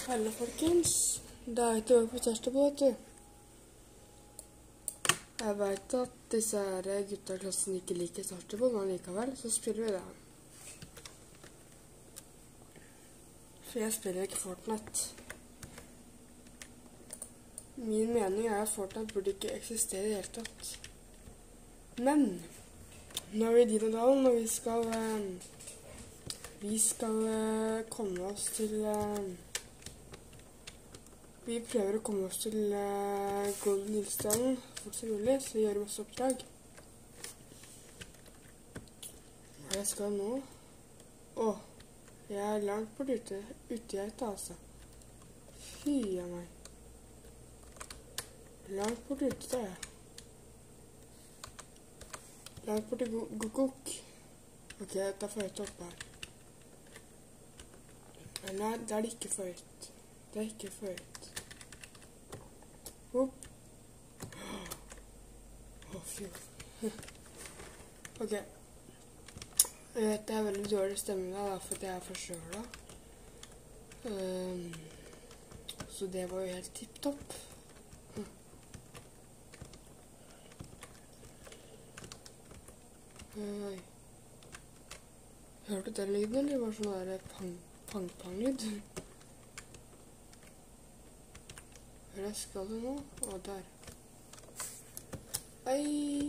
Hallo folkens, det er ikke over på kjæreste på, vet du. Jeg vet at disse her gutta i klassen ikke liker kjæreste på, men likevel så spiller vi det. For jeg spiller ikke Fortnite. Min mening er at Fortnite burde ikke eksistere i det hele tatt. Men, nå er vi i Dinodalen, og vi skal komme oss til... Vi prøver å komme oss til Golden Hills-stranden fort som mulig, så vi gjør masse oppdrag. Hva jeg skal nå? Jeg er langt bort ute i et, altså. Fy av meg. Langt bort ute, da, Langt bort i Gokok. Ok, da får jeg ta opp her. Nei, det er det ikke for høyt. Det er ikke for høyt. Hopp. Fy. Ok. Jeg vet det er veldig dårlig stemme da, for jeg er forkjølet. Så det var jo helt tipptopp. Hørte du den lyden, eller var det sånn der pang-pang-lyd? Hvor skal du nå? Der. Ei.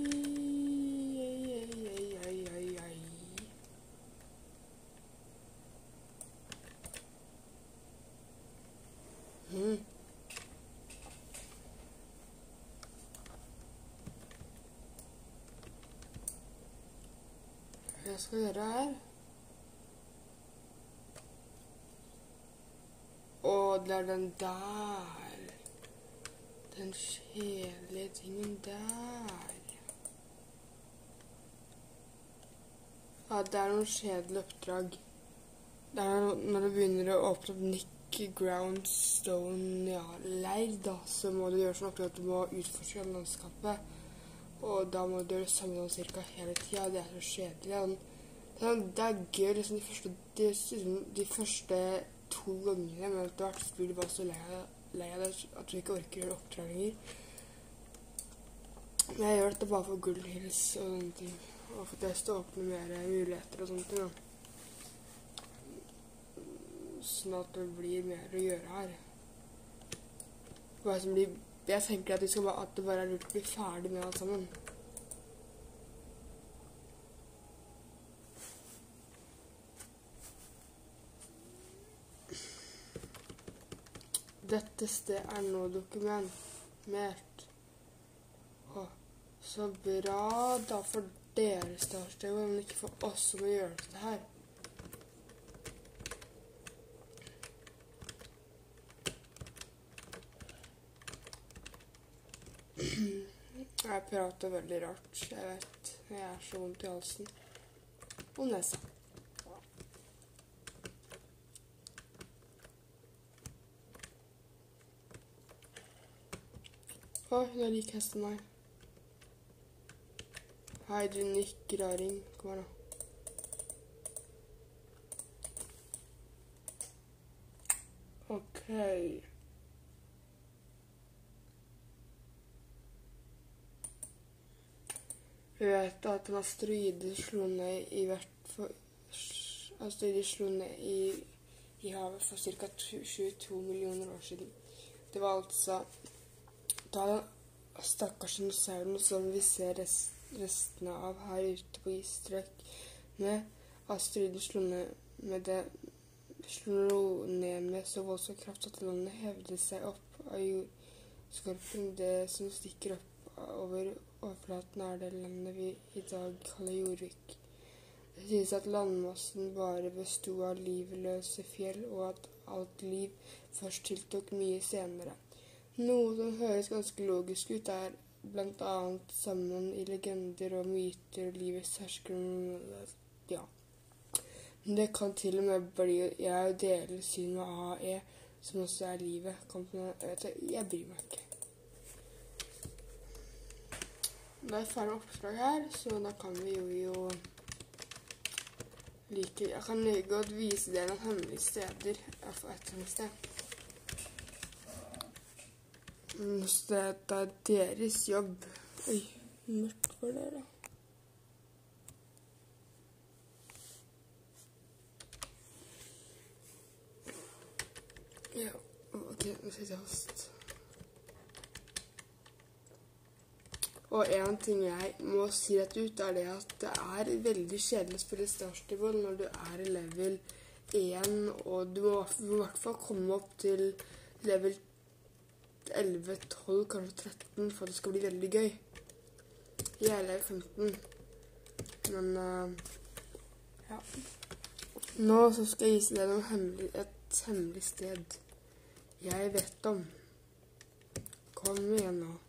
Hva jeg skal gjøre her? Det er den der. Den kjedelige tingen der. Ja, det er noen kjedelige oppdrag. Det er når du begynner å åpne opp Nick Groundstone, leir da, så må du gjøre sånn oppdrag at du må utforske landskapet. Og da må du gjøre det samme sånn cirka hele tiden. Det er så kjedelig. Det er gøy, liksom de første 2 gangene, men etter hvert så blir du bare så lei av det at du ikke orker å gjøre oppdrag lenger. Men jeg gjør dette bare for Golden Hills og sånne ting, og for teste å åpne mer muligheter og sånne ting, sånn at det blir mer å gjøre her. Jeg tenker at det bare er lurt å bli ferdig med alt sammen. Dette sted er nå dokumentert. Så bra da for deres største, men ikke for oss som må gjøre dette her. Jeg prater veldig rart, jeg vet. Jeg er så vondt i halsen. Og nesa. Nå liker hesten meg. Hei, du nikkeraring. Kom her da. Ok. Vi vet at en asteroide slo ned i havet for ca. 22 millioner år siden. Det var altså da stakkars dinosauren som vi ser restene av her ute på isstrøk med asteroiden slo ned med så voldsom kraft at landet hevde seg opp av jordskorpen. Det som stikker opp over overflaten er det landet vi i dag kaller Jorvik. Det sies at landmassen bare bestod av livløse fjell, og at alt liv først tiltok mye senere. Noe som høres ganske logisk ut er blant annet sammen i legender og myter og livets hersker. Ja. Men det kan til og med bli jeg deler syn med AE, som også er livet. Jeg bryr meg ikke. Da er jeg ferdig med oppslag her, så da kan vi jo Jeg kan godt vise dere noen hemmelige steder. Jeg får et eller annet sted. Så det er deres jobb. Oi, mørkt for dere. Ja, ok, nå sitter jeg fast. Og en ting jeg må si rett ut, er det at det er veldig kjedelig å spille Star Stable når du er i level 1, og du må i hvert fall komme opp til level 11, 12, kanskje 13, for at det skal bli veldig gøy. Jeg er level 15, men ja. Nå så skal jeg vise deg et hemmelig sted jeg vet om. Kom igjen nå.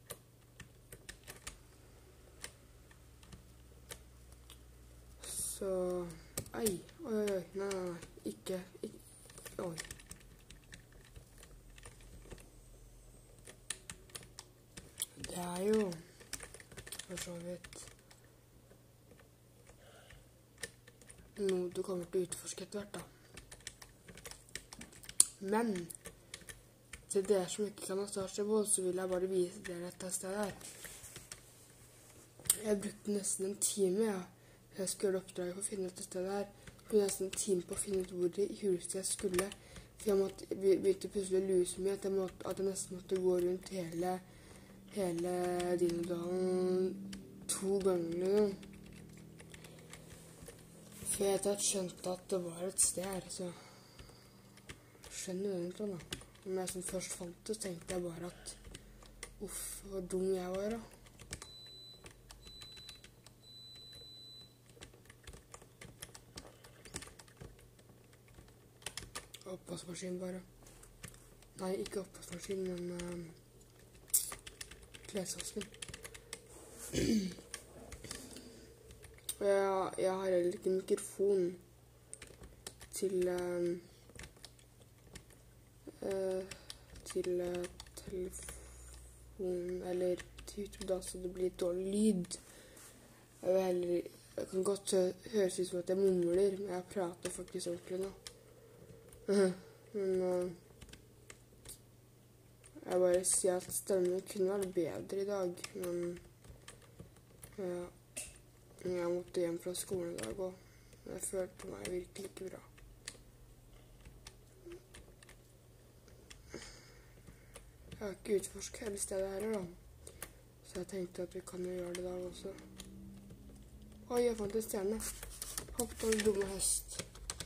Så, oi, nei, ikke, oi. Det er jo, for så vidt, noe du kommer til å utforske etter hvert da. Men, til dere som ikke kan ha Star Stable, så vil jeg bare vise dere dette stedet her. Jeg brukte nesten en time, ja. Jeg skulle gjøre oppdraget for å finne ut det stedet her. Jeg brukte nesten en time på å finne ut hvor i huset jeg skulle. For jeg begynte plutselig å lure så mye at jeg nesten måtte gå rundt hele Dinodalen 2 ganger. For jeg hadde skjønt at det var et sted her, så skjønner du egentlig da. Når jeg først fant det, så tenkte jeg bare at uff, hvor dum jeg var da. Oppvaskmaskin bare. Nei, ikke oppvaskmaskin, men klesvasken. Og jeg har heller ikke mikrofon til telefon eller til YouTube da, så det blir dårlig lyd. Jeg kan godt høres ut som at jeg mumler, men jeg prater faktisk ordentlig nå. Men jeg bare sier at stemmen kunne vært bedre i dag, men jeg måtte hjem fra skolen i dag, og jeg følte meg virkelig ikke bra. Jeg har ikke utforsket hele stedet her da, så jeg tenkte at vi kan jo gjøre det i dag også. Oi, jeg fant en stjerne. Hopp på den dumme hest.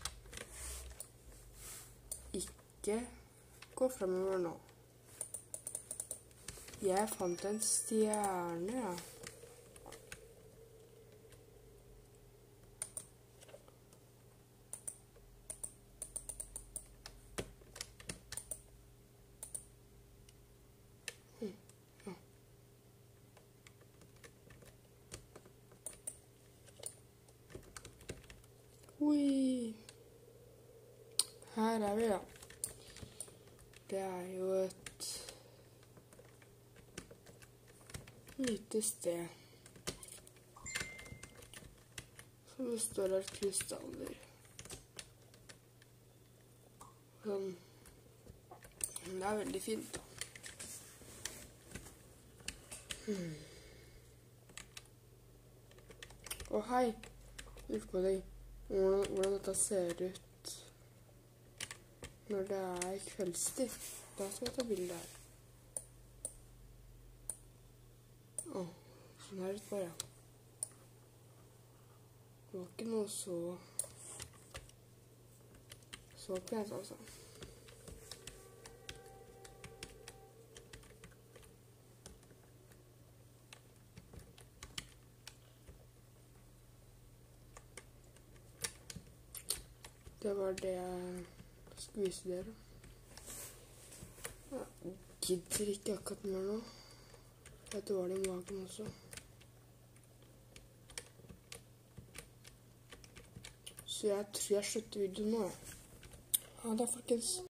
Ikke gå fremover nå. Jeg fant en stjerne, ja. Ja. Oi. Her er vi da. Det er jo et lite sted som består av krystaller. Sånn. Det er veldig fint da. Å hei, lurer på deg hvordan dette ser ut når det er kveldstid. Da skal jeg ta bilde her. Sånn her ut bare. Det var ikke noe så pent altså. Det var det jeg skulle vise dere. Jeg gidder ikke akkurat mer nå. Jeg er dårlig i magen også. Så jeg tror jeg slutter videoen nå. Ha det, folkens.